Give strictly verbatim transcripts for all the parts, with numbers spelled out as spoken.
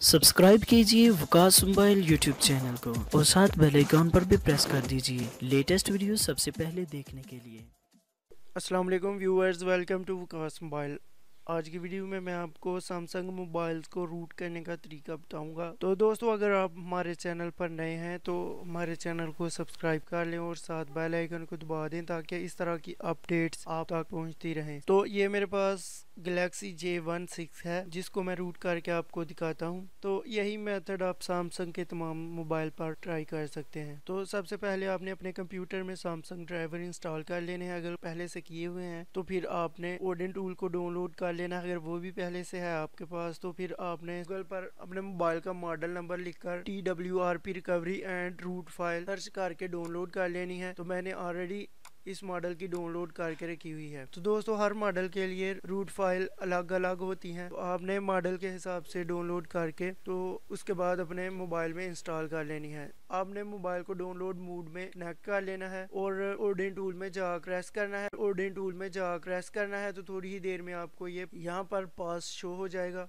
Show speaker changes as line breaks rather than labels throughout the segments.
Subscribe कीजिए Waqas mobile YouTube channel को और साथ बेल आइकॉन पर भी प्रेस कर दीजिए लेटेस्ट वीडियो सबसे पहले देखने के लिए।
अस्सलाम वालेकुम viewers, welcome to Waqas mobile. आज की वीडियो में मैं आपको सैमसंग मोबाइल्स को रूट करने का तरीका बताऊंगा। तो दोस्तों, अगर आप हमारे चैनल पर नए हैं तो हमारे चैनल को सब्सक्राइब कर लें और साथ बेल आइकन को दबा दें ताकि इस तरह की अपडेट्स आप तक पहुंचती रहें। तो ये मेरे पास गैलेक्सी जे वन सिक्स है जिसको मैं रूट करके आपको दिखाता हूँ। तो यही मेथड आप सैमसंग के तमाम मोबाइल पर ट्राई कर सकते हैं। तो सबसे पहले आपने अपने कंप्यूटर में सैमसंग ड्राइवर इंस्टॉल कर लेने हैं। अगर पहले से किए हुए हैं तो फिर आपने ओडेन टूल को डाउनलोड कर लेना है। अगर वो भी पहले से है आपके पास तो फिर आपने गूगल पर अपने मोबाइल का मॉडल नंबर लिखकर T W R P recovery and root file search करके डाउनलोड कर लेनी है। तो मैंने ऑलरेडी इस मॉडल की डाउनलोड करके रखी हुई है। तो दोस्तों, हर मॉडल के लिए रूट फाइल अलग अलग होती हैं, तो आपने मॉडल के हिसाब से डाउनलोड करके तो उसके बाद अपने मोबाइल में इंस्टॉल कर लेनी है। आपने मोबाइल को डाउनलोड मोड में कनेक्ट कर लेना है और ओडेन टूल में जा प्रेस करना है। ओडेन टूल में जा प्रेस करना है तो थोड़ी ही देर में आपको ये यहाँ पर पास शो हो जाएगा।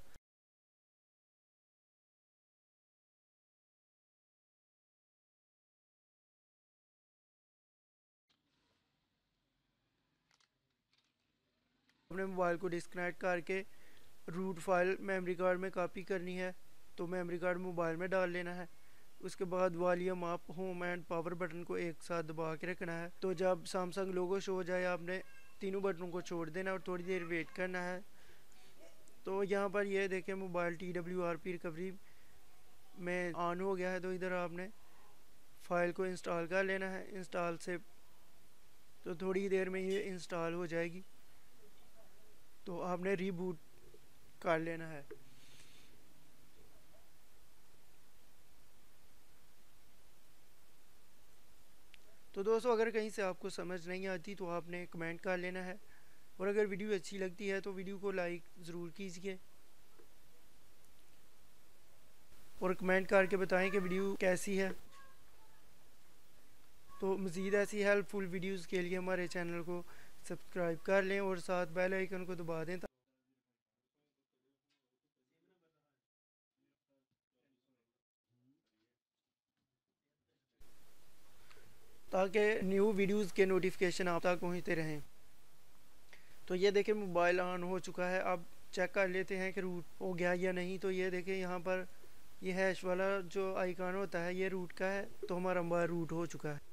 अपने मोबाइल को डिस्कनेक्ट करके रूट फाइल मेमोरी कार्ड में कॉपी करनी है। तो मेमोरी कार्ड मोबाइल में डाल लेना है। उसके बाद volume up, home and power button को एक साथ दबा के रखना है। तो जब सैमसंग लोगो शो हो जाए आपने तीनों बटनों को छोड़ देना और थोड़ी देर वेट करना है। तो यहाँ पर ये देखें mobile T W R P recovery में ऑन हो गया है। तो इधर आपने फाइल को इंस्टॉल कर लेना है। इंस्टॉल से तो थोड़ी देर में ये इंस्टॉल हो जाएगी। तो आपने रीबूट कर लेना है। तो दोस्तों, अगर कहीं से आपको समझ नहीं आती तो आपने कमेंट कर लेना है और अगर वीडियो अच्छी लगती है तो वीडियो को लाइक ज़रूर कीजिए और कमेंट करके बताएं कि वीडियो कैसी है। तो मज़ीद ऐसी हेल्पफुल वीडियोस के लिए हमारे चैनल को सब्सक्राइब कर लें और साथ बेल आइकन को दबा दें ताकि न्यू वीडियोस के नोटिफिकेशन आप तक पहुंचते रहें। तो ये देखें मोबाइल ऑन हो चुका है। अब चेक कर लेते हैं कि रूट हो गया या नहीं। तो ये देखें यहाँ पर ये हैश वाला जो आइकॉन होता है ये रूट का है, तो हमारा मोबाइल रूट हो चुका है।